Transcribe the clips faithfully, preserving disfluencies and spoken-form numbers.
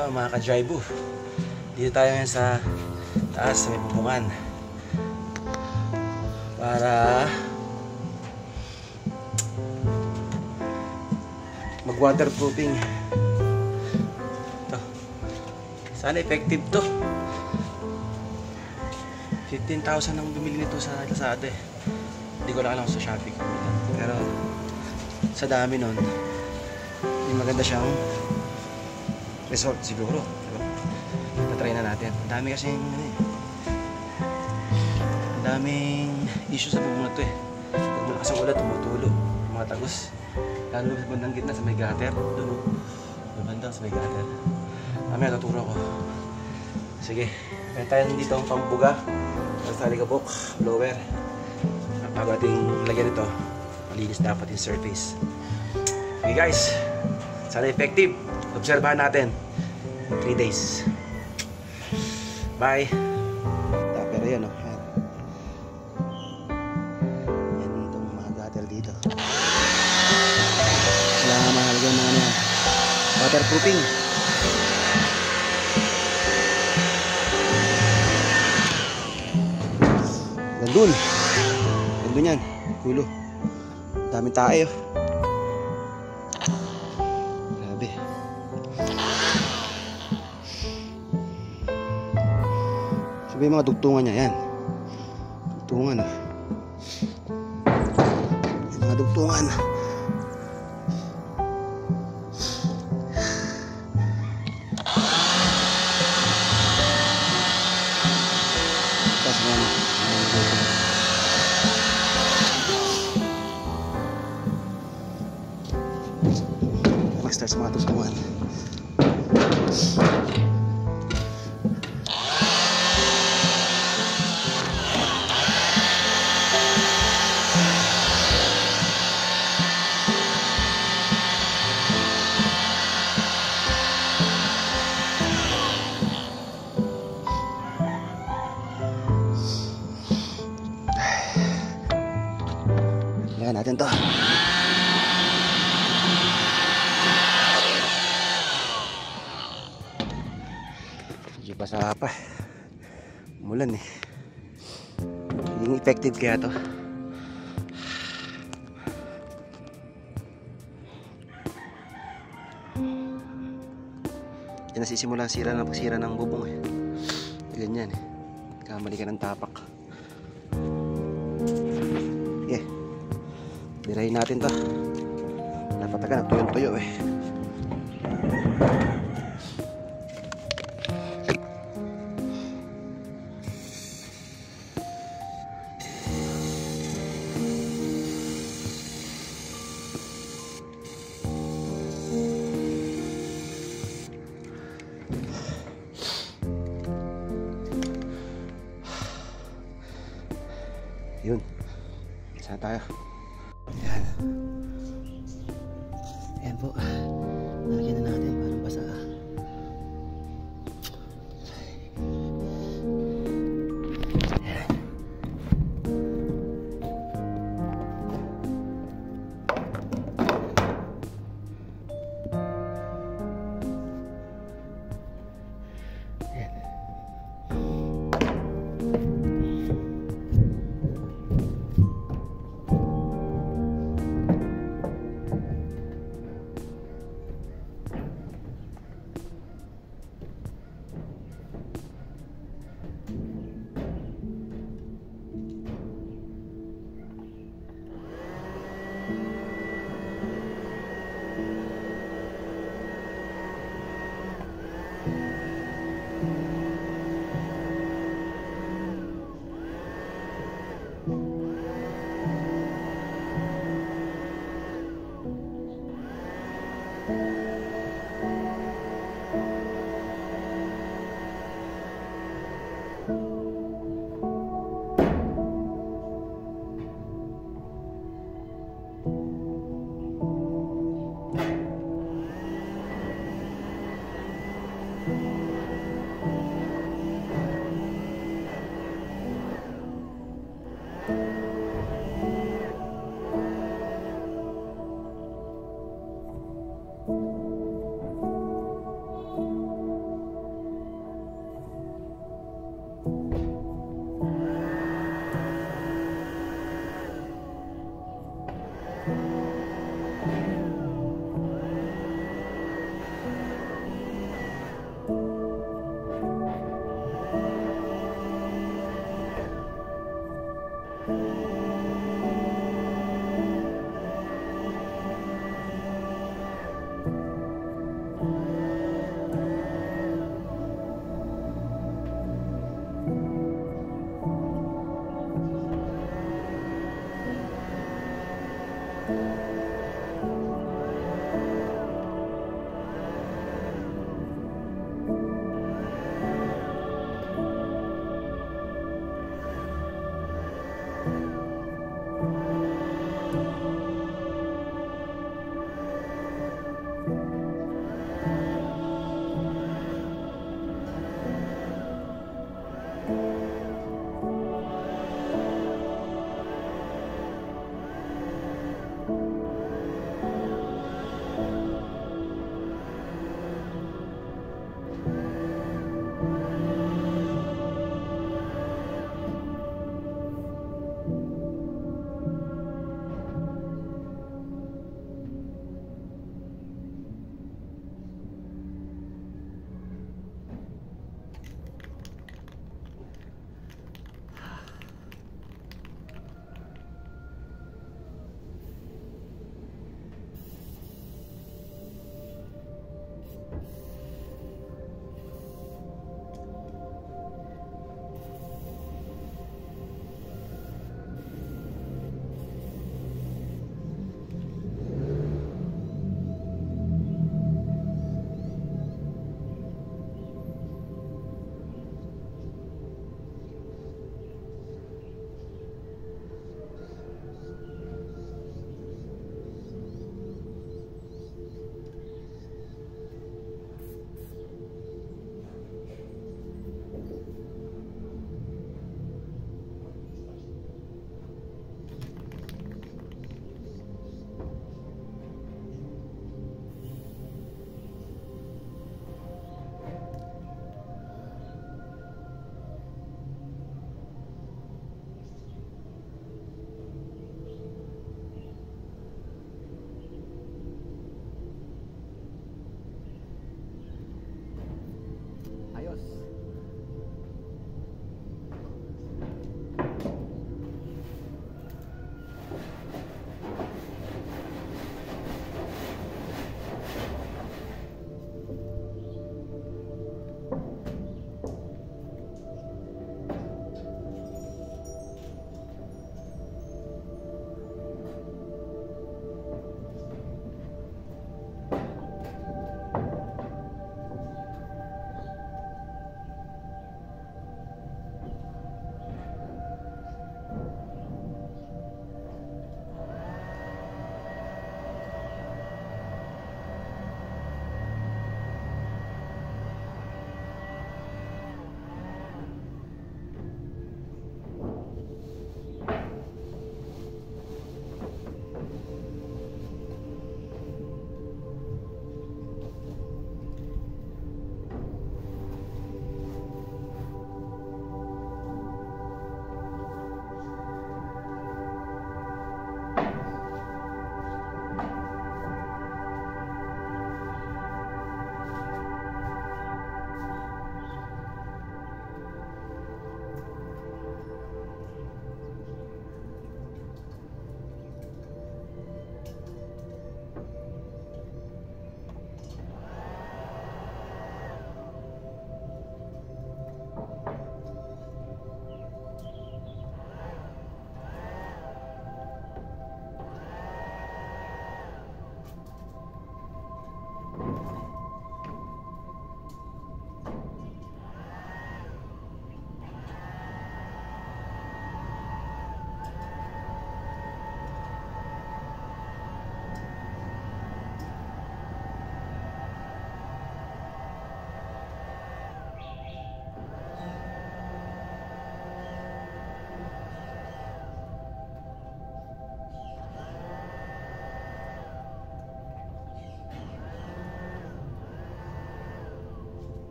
Mga ka-drive, dito tayo ngayon sa taas sa may bubungan para mag waterproofing. Ito, sana effective to. fifteen thousand ang bumili nito sa Lazada eh. Hindi ko lang alam sa Shopee, pero sa dami nun yung maganda siyang result siguro, diba? Patry na natin. Ang dami kasi ano eh, ang daming issue sa bubong na to eh. Pag malakas ang ulan, tumutulo mga tagos, lalo sa bandang gitna sa may gutter doon, doon bandang sa may gutter. Mamaya tuturo ko. Sige, meron tayo dito ang pambuga sa alikabok, blower. Bago ating lagyan ito, malinis dapat yung surface. Okay guys, sana effective. Obserbahan natin three days. Bye. Pero yan o, yan. Yan itong mga gutter dito. Kailangan mahalagyan ng ano yan, waterproofing. Gandun Gandun yan, kulo. Daming tayo. May mga dugtungan niya, yan. Dugtungan ah. May mga dugtungan. Tapos naman. Mag-start sa mga dugtungan. Lagan natin to. Medyo basa pa. Umulan eh. Hindi effective kaya to. Yan nasisimula sira ng pagsira ng bubong eh. Ganyan eh. Kamali ka ng tapak. Yeah. Birahin natin to. Napataga, nagtuyo-tuyo eh. Yun. Saan tayo? Yan. Yan po. Nalagyan na natin parang basa. Yan. Yan.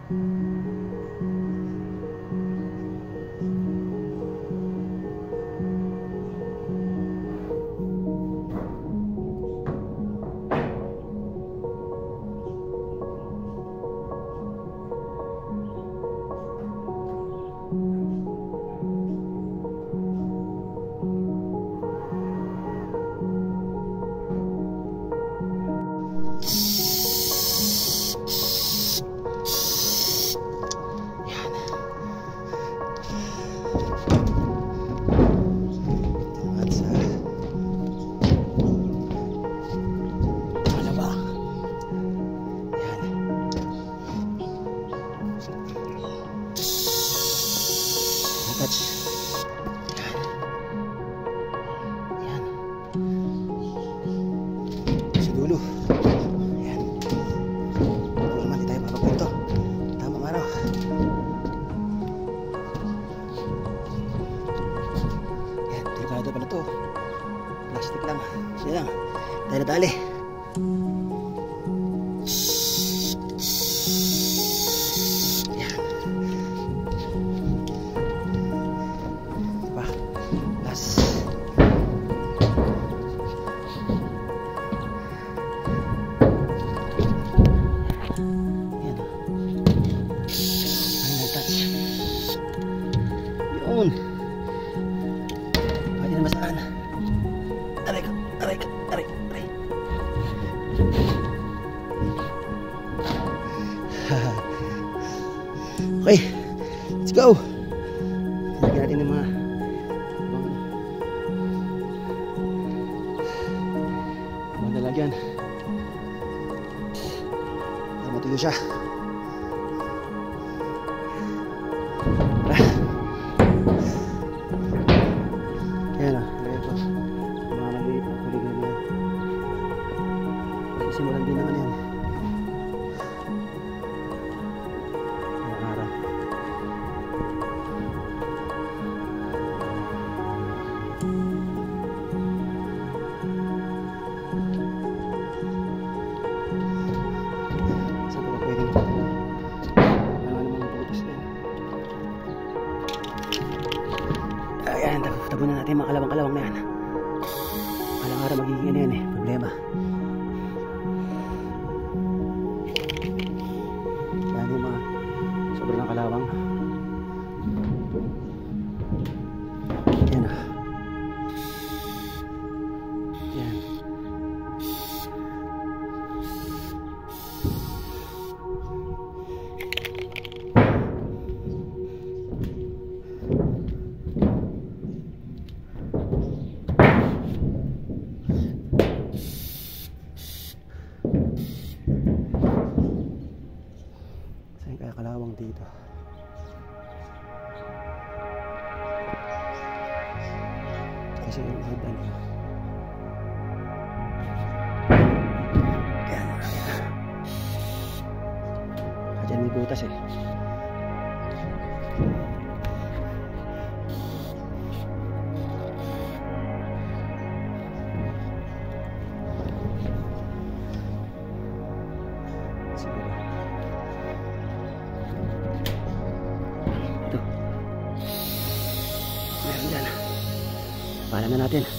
Touch. Yan. Yan. Sa dulo. Yan. Dulo naman, di tayo mapapagpinto. Tama maraw. Yan, delikado pala to. Plastic lang. Sige lang. Tayo na tali. Yun. Pwede na masaan. Aray ka, aray ka, aray, aray. Okay, let's go. Lagyan natin ng mga mga nalagyan. Para matuyo siya. Ayan o, lagay ko mga maliit na kuligan na simulan din naman yan. Ayan araw. Saan ko ba pwedeng ano naman ang pagpupas na yan. Ayan, tabunan natin mga kalawang-kalawang na yan. Alang araw magiging ano yan eh, problema. Yan yung mga sobrang kalawang. Yan ah. Yan. Kaya kalawang dito. Kasi yung iba niya. Kaya marami na. Kaya may butas eh. Siguro. Paalam na natin.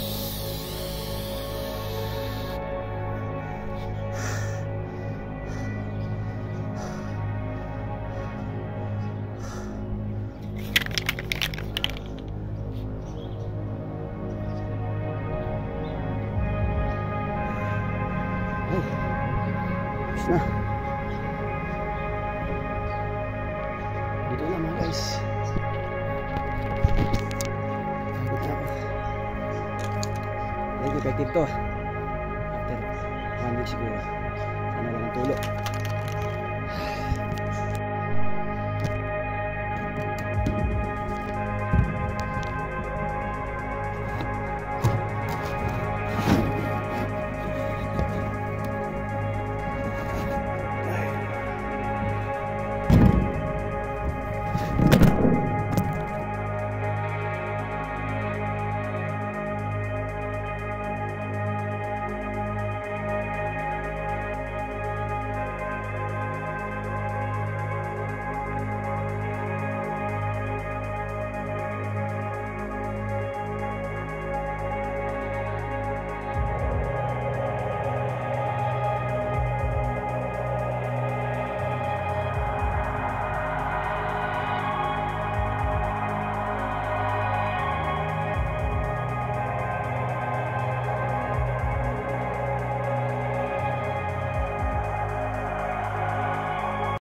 Oh, tapos na. Dito na mga guys. Effective to after one week siguro. Sana walang tulo.